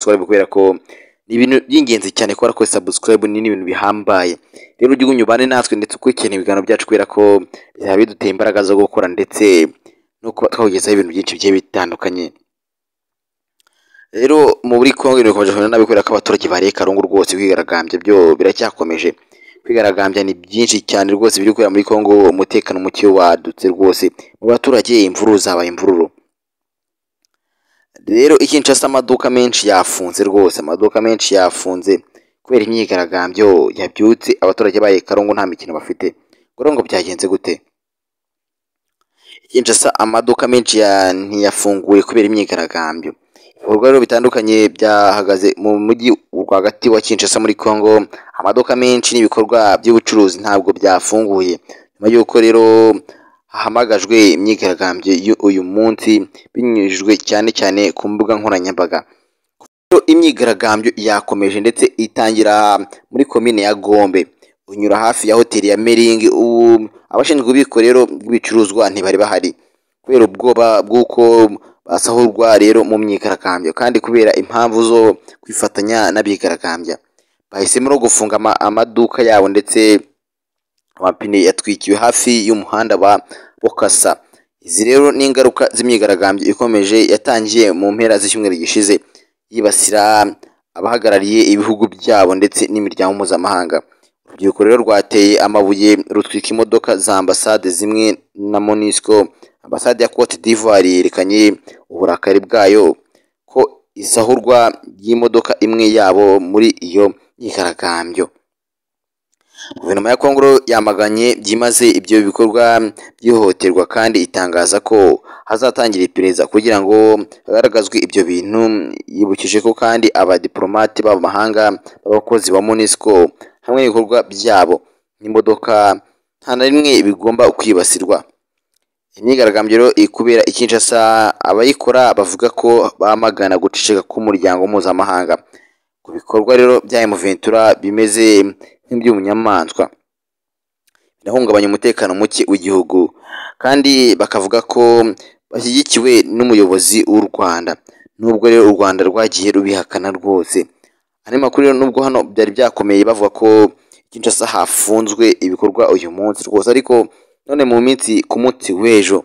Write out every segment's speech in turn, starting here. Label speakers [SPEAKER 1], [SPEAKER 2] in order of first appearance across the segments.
[SPEAKER 1] subscribe kubera ko ni ibintu by'ingenzi cyane kubera ko subscribe ni ibintu bihambaye. Rero ujye unyubane natwe ndetse ukurikirane ibiganiro byacu kubera ko bizaba biduteye imbaraga zo gukora ndetse no kuba twakugezaho ibintu byinshi bigiye bitandukanye. Rero muri Kongo bikomeje kugenda nabi kubera ko abaturage bariye Karungu rwose kwigaragambya byo biracyakomeje. Kwigaragambya ni byinshi cyane rwose biri kubera muri Kongo, umutekano muke wadutse rwose mu baturage, imvururu zabaye imvururu. Rero Kinshasa amaduka menshi yafunze rwose, amaduka menshi yafunze kubera imyigaragambyo yabyutse, abaturage baye Karungu nta mikino bafite. Ngo byagenze gute? Kinshasa amaduka menshi ntiyafunguye kubera imyigaragambyo. Ibikorwa rero bitandukanye byahagaze mu mujyi rwagati wa Kinshasa muri Kongo, amaduka menshi n'ibikorwa by'ubucuruzi ntabwo byafunguye, nyuma y'uko rero hahamagajwe imyigaragambyo uyu munsi binyujijwe cyane cyane ku mbuga nkoranyambaga. Imyigaragambyo yakomeje ndetse itangira muri komine ya Gombe, unyura hafi ya hoteli ya Mering. Abashinzwe ububiko rero bw'ibicuruzwa ntibari bahari kubera ubwoba bw'uko basahurwa rero mu myigaragambyo, kandi kubera impamvu zo kwifatanya n'abigaragambya bahisemo no gufunga amaduka yabo, ndetse amapine yatwikiwe hafi y'umuhanda wa Bokasa. Izi rero ni ingaruka z'imyigaragambyo ikomeje yatangiye mu mpera z'icyumweru gishize, yibasira abahagarariye ibihugu byabo ndetse n'imiryango mpuzamahanga. Urubyiruko rero rwateye amabuye rutwika imodoka za ambasade zimwe na MONUSCO. Ambasade ya Cote d'Ivoire yerekanye uburakari bwayo ko isahurwa ry'imodoka imwe yabo muri iyo myigaragambyo. Guverinoma ya Kongo yamaganye byimaze ibyo bikorwa by'ihohoterwa kandi itangaza ko hazatangira iperereza kugira ngo hagaragazwe ibyo bintu. Yibukije ko kandi abadiplomate b'amahanga b'abakozi ba MONUSCO hamwe n'ibikorwa byabo n'imodoka nta na rimwe bigomba kwibasirwa. Imyigaragambyo rero ikubera Kinshasa, abayikora bavuga ko bamagana guceceka k'umuryango mpuzamahanga ku bikorwa rero bya M23 bimeze nk'iby'umunyamaswa, birahungabanya umutekano muke w'igihugu, kandi bakavuga ko bashyigikiwe n'umuyobozi w'u Rwanda, nubwo rero u Rwanda rwagiye rubihakana rwose. Andi makuru rero nubwo hano byari byakomeye bavuga ko Kinshasa hafunzwe ibikorwa uyu munsi rwose, ariko none mu minsi ku munsi w'ejo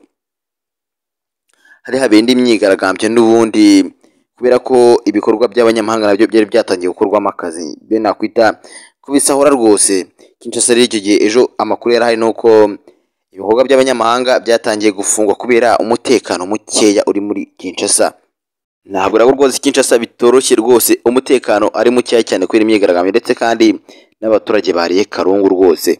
[SPEAKER 1] hari habera indi myigaragambyo n'ubundi, kubera ko ibikorwa by'abanyamahanga nabyo byari byatangiye gukorwamo akazi, byo nakwita kubisahura rwose. Kinshasa rero icyo gihe ejo amakuru yarahari nuko ibikorwa by'abanyamahanga byatangiye gufungwa kubera umutekano mukeya uri muri Kinshasa. Ntabwo rero rwose Kinshasa bitoroshye rwose, umutekano ari mukeya cyane kubera imyigaragambyo, ndetse kandi n'abaturage bariye Karungu rwose.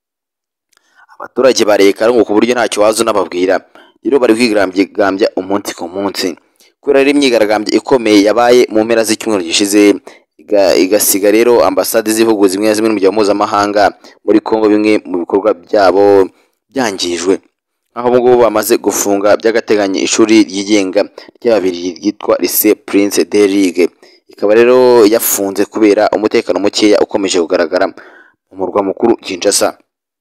[SPEAKER 1] Abaturage bariye Karungu ku buryo ntacyo waza unababwira, rero bari kwigaragambya umunsi ku munsi kubera rero imyigaragambyo ikomeye yabaye mu mpera z'icyumweru gishize, igasiga rero ambasade z'ibihugu zimwe na zimwe n'umuryango mpuzamahanga muri Kongo bimwe mu bikorwa byabo byangijwe, aho ubwo bamaze gufunga by'agateganyo ishuri ryigenga ry'ababiri ryitwa Lycée Prince de Ligue. Ikaba rero yafunze kubera umutekano mukeya ukomeje kugaragara mu murwa mukuru Kinshasa.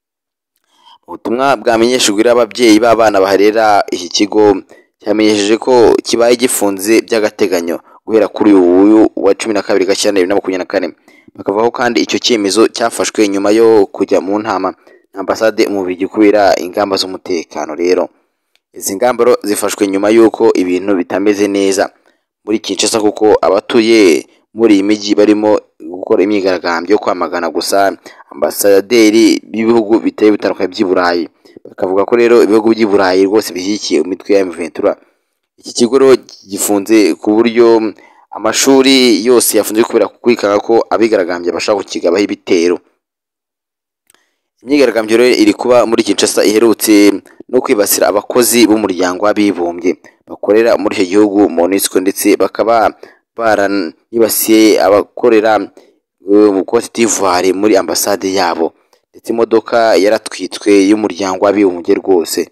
[SPEAKER 1] Ubutumwa bwamenyeshejwe ababyeyi b'abana baharera iki kigo cyamenyesheje ko kibaye gifunze by'agateganyo guhera kuri uyu wa 12 Gashyantare 2024. Bakavuga ko kandi icyo cyemezo cyafashwe nyuma yo kujya mu ntama na ambasade mu Bubiligi kubera ingamba z'umutekano. Rero izi ngamba rero zifashwe nyuma y'uko ibintu bitameze neza muri Kinshasa, kuko abatuye muri iyi miji barimo gukora imyigaragambyo yo kwamagana gusa ambasaderi b'ibihugu biteye bitandukanye by'i Burayi. Bakavuga ko rero ibihugu by'i Burayi rwose bishyigikiye imitwe ya M23. Iki kigo rero gifunze ku buryo amashuri yose yafunze kubera kwikanga ko abigaragambye bashaka kukigabaho ibitero. Imyigaragambyo rero iri kuba muri Kinshasa iherutse no kwibasira abakozi b'umuryango w'abibumbye bakorera muri icyo gihugu MONUSCO, ndetse bakaba baranibasiye abakorera mu Cote d'Ivoire muri ambasade yabo, ndetse imodoka yaratwitswe y'umuryango w'abibumbye rwose.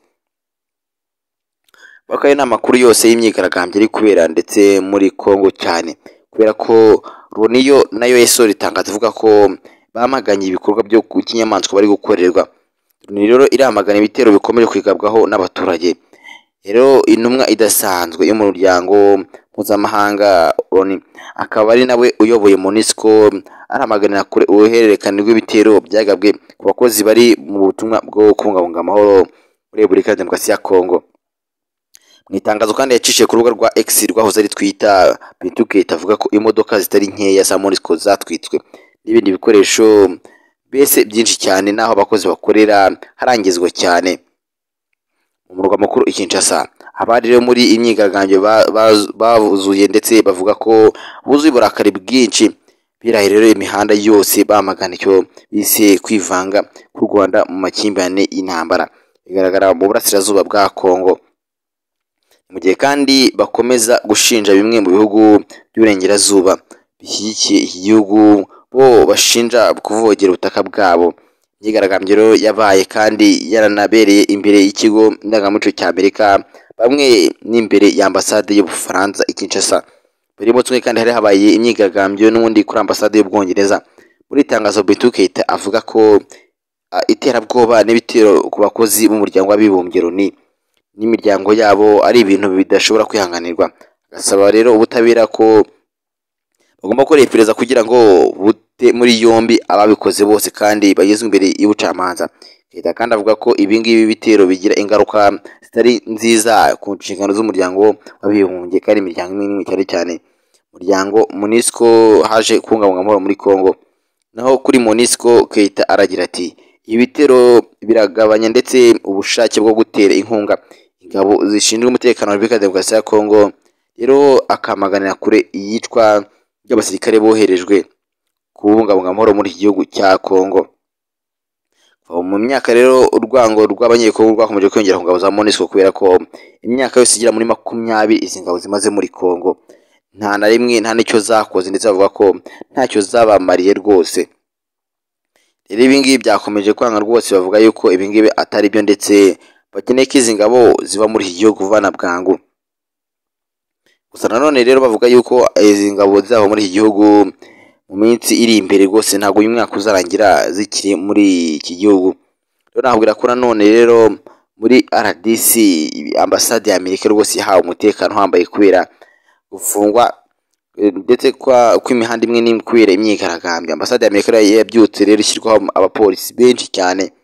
[SPEAKER 1] Bakaba n'amakuru yose y'imyigaragambyo iri kubera ndetse muri Kongo cyane, kubera ko Roniyo nayo yeso ritangaza ivuga ko bamaganye ibikorwa byo ku kinyamaswa bari gukorerwa. Ni rero iramagana ibitero bikomeje kwigabwaho n'abaturage. Rero intumwa idasanzwe yo mu muryango mpuzamahanga ONU, akaba ari nawe uyoboye MONUSCO, aramaganira kure uruhererekane rw'ibitero byagabwe ku bakozi bari mu butumwa bwo kubungabunga amahoro muri Repubulika ya Demokarasi ya Kongo. Mu itangazo kandi yacishije ku rubuga rwa X rwahoze ari Twitter, Bintou Keita avuga ko imodoka zitari nkeya za MONUSCO zatwitswe n'ibindi bikoresho mbese byinshi cyane, naho abakozi bakorera harangizwa cyane. Mu murwa mukuru i Kinshasa, abari rero muri imyigaragambyo bavuzuye ndetse bavuga ko buzuye uburakari bwinshi, biraye rero imihanda yose bamagana icyo bise kwivanga k'u Rwanda mu makimbirane y'intambara bigaragara mu burasirazuba bwa Kongo. Mu gihe kandi bakomeza gushinja bimwe mu bihugu by'uburengerazuba bishyigikiye iki gihugu, bo bashinja kuvogera ubutaka bwabo. Imyigaragambyo rero yabaye kandi yaranabereye imbere y'ikigo ndangamuco cya Amerika, bamwe n'imbere y'ambasade y'Ubufaransa i Kinshasa. Buri munsi kandi hari habaye imyigaragambyo n'ubundi kuri ambasade y'Ubwongereza. Muri itangazo Bintou Keita avuga ko iterabwoba n'ibitero ku bakozi b'umuryango w'abibumbye ONU n'imiryango yabo ari ibintu bidashobora kwihanganirwa. Agasaba rero ubutabera ko bagomba gukora iperereza kugira ngo bute muri yombi ababikoze bose kandi bagezwe imbere y'ubucamanza. Keita kandi avuga ko ibingibi bitero bigira ingaruka zitari nziza ku nshingano z'umuryango w'abibumbye, kandi imiryango imwe n'imwe cyane cyane umuryango MONUSCO haje kubungabunga amahoro muri Kongo. Naho kuri MONUSCO, Keita aragira ati ibi bitero biragabanya ndetse ubushake bwo gutera inkunga ingabo zishinzwe umutekano wa Repubulika ya Demokarasi ya Kongo. Rero akamaganira kure iyicwa ry'abasirikare boherejwe kubungabunga amahoro muri iki gihugu cya Kongo. Mu myaka rero urwango rw'abanyekongo rwakomeje kwiyongera ku ngabo za MONUSCO, kubera ko imyaka yose igera muri 20 izi ngabo zimaze muri Kongo nta na rimwe nta n'icyo zakoze, ndetse bavuga ko ntacyo zabamariye rwose. Rero ibingibi byakomeje kwanga rwose, bavuga yuko ibingibi atari byo, ndetse bakeneye ko izi ngabo ziba muri iki gihugu vuba na bwangu. Gusa nanone rero bavuga yuko izi ngabo zabo muri iki gihugu mu minsi iri imbere rwose ntabwo uyu mwaka uzarangira zikiri muri iki gihugu. Rero nabwira ko nanone rero muri RDC ambasade ya Amerika rwose yahawe umutekano uhambaye kubera gufungwa ndetse kw'imihanda imwe n'imwe kubera imyigaragambyo. Ambasade ya Amerika yabyutse rero ishyirwaho abapolisi benshi cyane,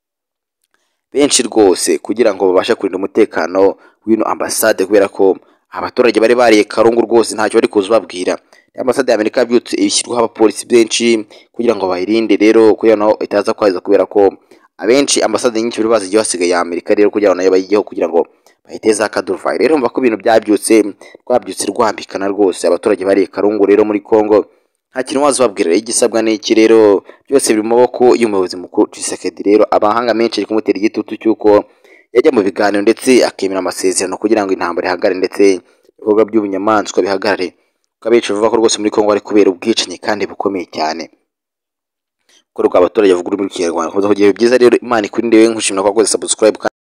[SPEAKER 1] benshi rwose, kugira ngo babashe kurinda umutekano w'ino ambasade, kubera ko abaturage bari bariye karungu rwose ntacyo bari kuzubabwira. Ambasade ya Amerika yabyutse ishyirwaho abapolisi benshi kugira ngo bayirinde rero, kugira ngo itaza kwaza, kubera ko abenshi ambasade nyinshi bari bazigiye hasigaye ya Amerika rero, kugira ngo nayo bayigeho kugira ngo bahiteze akaduruvayi. Rero mva ko ibintu rwabyutse rwambikana rwose, abaturage bariye karungu rero muri Kongo nta kintu wazubabwira. Igisabwa n'iki rero, byose biri mu maboko y'umuyobozi mukuru Tshisekedi. Rero abahanga menshi ari kumutera igitutu cy'uko yajya mu biganiro ndetse akemera amasezerano kugira ngo intambara ihagarare ndetse ibikorwa by'ubunyamaswa bihagarare. Abenshi bavuga ko rwose muri Kongo ari kubera ubwicanyi kandi bukomeye cyane. Ko rw'abaturage bavuga ururimi rw'Ikinyarwanda. Kugira byiza rero, Imana ikurinde, wewe nkushimira ko wakoze subscribe.